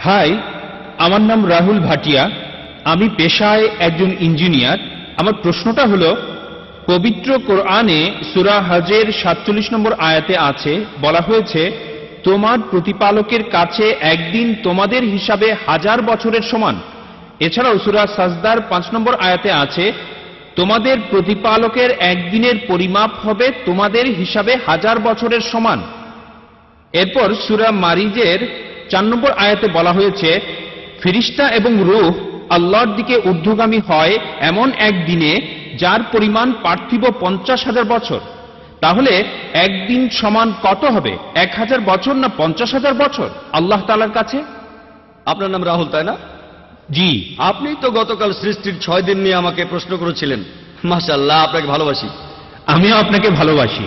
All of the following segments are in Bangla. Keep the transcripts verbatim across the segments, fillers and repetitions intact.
হাই, আমার নাম রাহুল ভাটিয়া। আমি পেশায় একজন ইঞ্জিনিয়ার। আমার প্রশ্নটা হলো, পবিত্র কোরআনে সূরা হজের সাতচল্লিশ নম্বর আয়াতে আছে, বলা হয়েছে তোমার প্রতিপালকের কাছে একদিন তোমাদের হিসাবে হাজার বছরের সমান। এছাড়াও সূরা সাজদার পাঁচ নম্বর আয়াতে আছে তোমাদের প্রতিপালকের একদিনের পরিমাপ হবে তোমাদের হিসাবে হাজার বছরের সমান। এরপর সূরা মারিজের চার নম্বর আয়াতে বলা হয়েছে ফিরিস্তা এবং রূহ আল্লাহর দিকে ঊর্ধ্বগামী হয় এমন এক দিনে যার পরিমাণ পার্থিব পঞ্চাশ হাজার বছর। তাহলে একদিন সমান কত হবে, এক হাজার বছর না পঞ্চাশ হাজার বছর আল্লাহ তাআলার কাছে? আপনার নাম রাহুল, তাই না? জি। আপনি তো গতকাল সৃষ্টির ছয় দিন নিয়ে আমাকে প্রশ্ন করেছিলেন। মাশাআল্লাহ, আপনাকে ভালোবাসি। আমিও আপনাকে ভালোবাসি।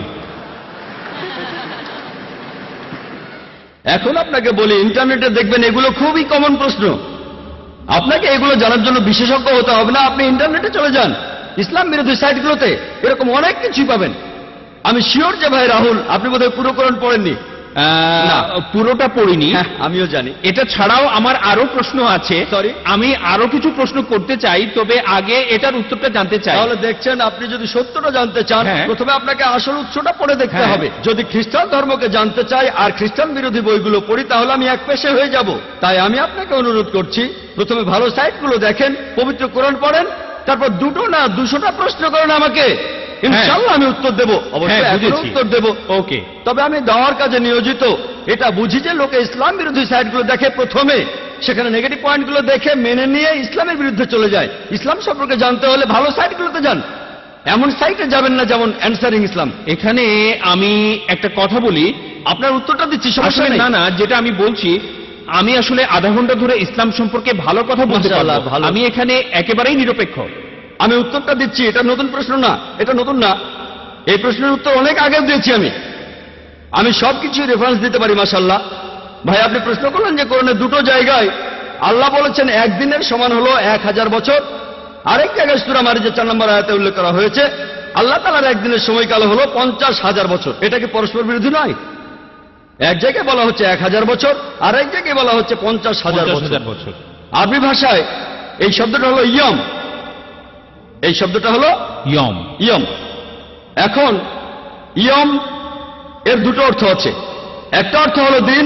এখন আপনাকে বলি, ইন্টারনেটে দেখবেন এগুলো খুবই কমন প্রশ্ন। আপনাকে এগুলো জানার জন্য বিশেষজ্ঞ হতে হবে না, আপনি ইন্টারনেটে চলে যান, ইসলাম বিরোধী সাইটগুলোতে এরকম অনেক কিছুই পাবেন। আমি শিওর যে ভাই রাহুল আপনি বোধহয় পুরো কোরআন পড়েননি। না, পুরোটা পড়িনি। আমিও জানি। এটা ছাড়াও আমার আরো প্রশ্ন আছে। সরি, আমি আরো কিছু প্রশ্ন করতে চাই, তবে আগে এটার উত্তরটা জানতে চাই। তাহলে দেখছেন, আপনি যদি সত্যটা জানতে চান প্রথমে আপনাকে আসল উৎসটা পড়ে দেখতে হবে। যদি খ্রিস্টান ধর্মকে জানতে চাই আর খ্রিস্টান বিরোধী বইগুলো পড়ি তাহলে আমি এক পেশে হয়ে যাব। তাই আমি আপনাকে অনুরোধ করছি, প্রথমে ভালো সাইটগুলো দেখেন, পবিত্র কোরআন পড়েন, তারপর দুটো না দুশোটা প্রশ্ন করেন আমাকে, ইনশাআল্লাহ আমি উত্তর দেব। অবশ্যই উত্তর দেব। ওকে। তবে আমি দাওয়ার কাজে নিয়োজিত, এটা বুঝি যে লোকে ইসলাম বিরোধী সাইটগুলো দেখে, প্রথমে সেখানে নেগেটিভ পয়েন্টগুলো দেখে মেনে নিয়ে ইসলামের বিরুদ্ধে চলে যায়। ইসলাম সম্পর্কে জানতে হলে ভালো সাইটগুলোতে যান, এমন সাইটে যাবেন না যেমন অ্যানসারিং ইসলাম। এখানে আমি একটা কথা বলি, আপনার উত্তরটা দিচ্ছি, সমস্যা নেই। না না, যেটা আমি বলছি, আমি আসলে আধা ঘন্টা ধরে ইসলাম সম্পর্কে ভালো কথা বলতে পারবো। আমি এখানে একেবারেই নিরপেক্ষ। আমি উত্তরটা দিচ্ছি, এটা নতুন প্রশ্ন না, এটা নতুন না, এই প্রশ্নের উত্তর অনেক আগে দিয়েছি আমি। আমি সবকিছু রেফারেন্স দিতে পারি। মাশাআল্লাহ ভাই, আপনি প্রশ্ন করলেন যে কোরআনে দুটো জায়গায় আল্লাহ বলেছেন একদিনের সমান হলো এক হাজার বছর, আরেক জায়গায় সূরা মারিজের চার নম্বর আয়াতে উল্লেখ করা হয়েছে আল্লাহ তাআলার একদিনের সময়কাল হলো পঞ্চাশ হাজার বছর। এটা কি পরস্পর বিরোধী নয়? এক জায়গায় বলা হচ্ছে এক হাজার বছর, আর এক জায়গায় বলা হচ্ছে পঞ্চাশ হাজার বছর। আরবি ভাষায় এই শব্দটা হলো ইয়ম, এই শব্দটা হলো ইয়ম। ইয়ম। এখন ইয়ম এর দুটো অর্থ আছে। একটা অর্থ হলো দিন,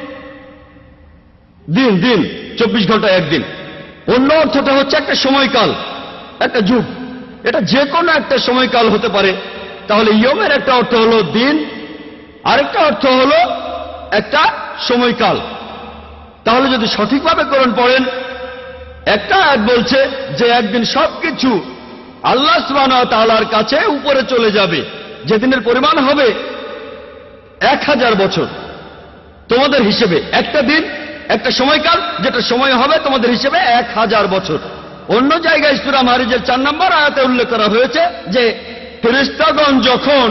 দিন দিন চব্বিশ ঘন্টা একদিন। অন্য অর্থটা হচ্ছে একটা সময়কাল, একটা যুগ। এটা যে কোনো একটা সময়কাল হতে পারে। তাহলে ইয়মের একটা অর্থ হলো দিন, আরেকটা অর্থ হলো একটা সময়কাল। তাহলে যদি সঠিকভাবে কোরআন পড়েন, একটা আয়াত বলছে যে একদিন সবকিছু আল্লাহ সুবহানাহু ওয়া তাআলার কাছে উপরে চলে যাবে, যেদিনের পরিমাণ হবে এক হাজার বছর তোমাদের হিসেবে। একটা দিন, একটা সময়কাল, যেটা সময় হবে তোমাদের হিসেবে এক হাজার বছর। অন্য জায়গায় সূরা মারিজের চার নম্বর আয়াতে উল্লেখ করা হয়েছে যে ফেরেশতাগণ যখন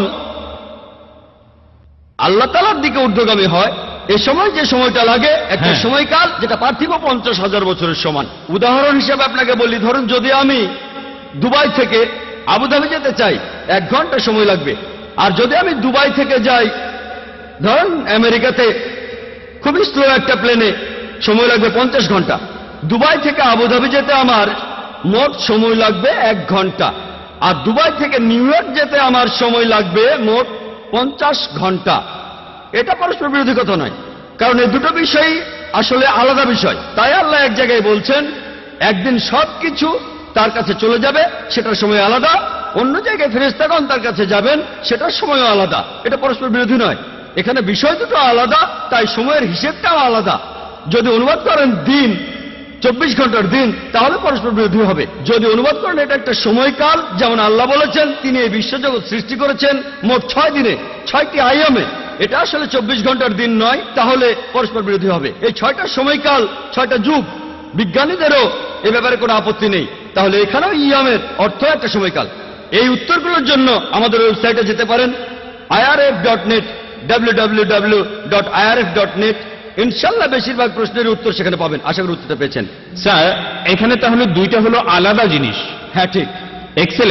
আল্লাহ তাআলার দিকে ঊর্ধ্বগামী হয়, এ সময় যে সময়টা লাগে একটা সময়কাল, যেটা পার্থিব পঞ্চাশ হাজার বছরের সমান। উদাহরণ হিসেবে আপনাকে বলি, ধরুন যদি আমি দুবাই থেকে আবুধাবি যেতে চাই, এক ঘন্টা সময় লাগবে। আর যদি আমি দুবাই থেকে যাই ধরুন আমেরিকাতে, খুবই স্লো একটা প্লেনে, সময় লাগবে পঞ্চাশ ঘন্টা। দুবাই থেকে আবুধাবি যেতে আমার মোট সময় লাগবে এক ঘন্টা, আর দুবাই থেকে নিউ ইয়র্ক যেতে আমার সময় লাগবে মোট পঞ্চাশ ঘন্টা। এটা পরস্পর বিরোধী কথা নয়, কারণ এই দুটো বিষয়ই আসলে আলাদা বিষয়। তাই আল্লাহ এক জায়গায় বলছেন একদিন সবকিছু তার কাছে চলে যাবে, সেটার সময় আলাদা। অন্য জায়গায় ফেরেশতাগণ তার কাছে যাবেন, সেটার সময়ও আলাদা। এটা পরস্পর বিরোধী নয়। এখানে বিষয় দুটো আলাদা, তাই সময়ের হিসেবটাও আলাদা। যদি অনুবাদ করেন দিন, চব্বিশ ঘন্টার দিন, তাহলে পরস্পর বিরোধী হবে। যদি অনুবাদ করেন এটা একটা সময়কাল, যেমন আল্লাহ বলেছেন তিনি এই বিশ্বজগৎ সৃষ্টি করেছেন মোট ছয় দিনে, ছয়টি আয়ামে, এটা আসলে চব্বিশ ঘন্টার দিন নয়, তাহলে পরস্পর বিরোধী হবে। এই ছয়টা সময়কাল, ছয়টা যুগ, বিজ্ঞানীদেরও এ ব্যাপারে কোনো আপত্তি নেই। তাহলে এখানেও ইয়ামের অর্থ একটা সময়কাল। এই উত্তরগুলোর জন্য আমাদের ওয়েবসাইটে যেতে পারেন, I R F dot net, W W W dot I R F dot net. ইনশাল্লাহ বেশিরভাগ প্রশ্নের উত্তর সেখানে পাবেন। আশা করি উত্তরটা পেয়েছেন। স্যার, এখানে তাহলে দুইটা হলো আলাদা জিনিস। হ্যাঁ ঠিক, এক্সেলেন্ট।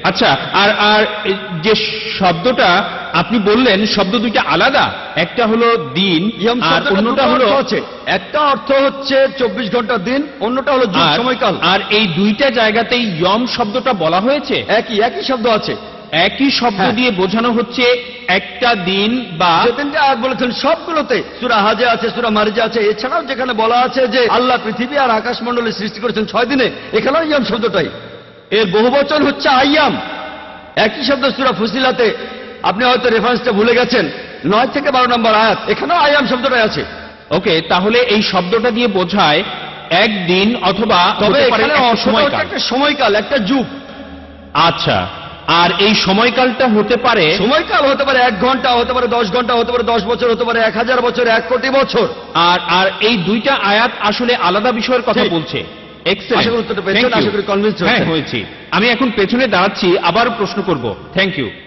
আচ্ছা, আর আর যে শব্দটা আপনি বললেন শব্দ দুইটা আলাদা, একটা হলো দিন আর অন্যটা হলো, একটা অর্থ হচ্ছে চব্বিশ ঘন্টা দিন, অন্যটা হলো যুগ সময়কাল। আর এই দুইটা জায়গাতেই ইয়ম শব্দটা বলা হয়েছে, একই একই শব্দ আছে, একই শব্দ দিয়ে বোঝানো হচ্ছে একটা দিন বা তিনটা আয়াত বলেছেন সবগুলোতে, সূরা হাজে আছে, সূরা মারিজে আছে, এছাড়াও যেখানে বলা আছে যে আল্লাহ পৃথিবী আর আকাশমণ্ডলী সৃষ্টি করেছেন ছয় দিনে, এখানেও ইয়াম শব্দটাই। এর বহুবচন হচ্ছে আইয়াম। একই শব্দ সূরা ফুসিলাতে, আপনি হয়তো রেফারেন্সটা ভুলে গেছেন, নয় থেকে বারো নম্বর আয়াত, এখানেও আইয়াম শব্দটাই আছে। ওকে, তাহলে এই শব্দটা দিয়ে বোঝায় একদিন অথবা একটা সময়কাল, একটা যুগ। আচ্ছা, আর এই সময়কালটা হতে পারে, সময়কাল হতে পারে এক ঘন্টা, হতে পারে দশ ঘন্টা, হতে পারে দশ বছর, হতে পারে এক হাজার বছর, এক কোটি বছর। আর আর এই দুইটা আয়াত আসলে আলাদা বিষয়ের কথা বলছে। এক্সেলেন্ট, আশা করি কনভিন্স হয়েছি। আমি এখন পেছনে দাঁড়াচ্ছি, আবার প্রশ্ন করব। Thank you.